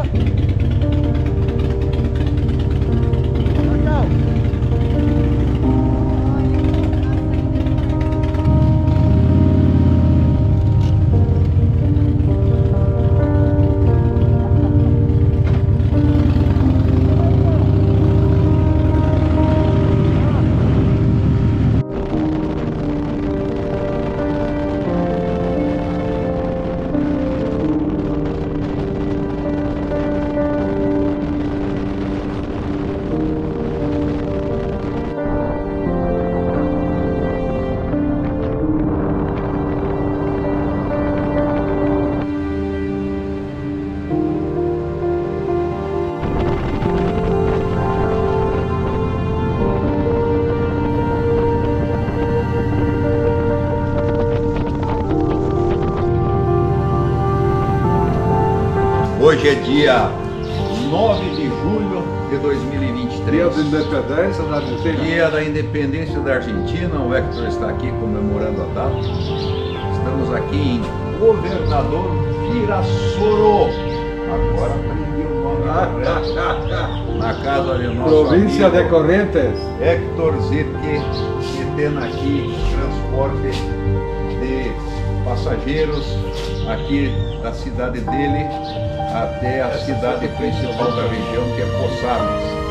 Hoje é dia 9 de julho de 2023. Dia da Independência da Argentina. Dia da Independência da Argentina. O Hector está aqui comemorando a data. Estamos aqui em Governador Virasoro. Agora aprendi o nome correto. Na casa de nosso Província amigo de Corrientes. Hector Zirke, que tem aqui transporte de passageiros aqui da cidade dele até a cidade principal da região, que é Posadas.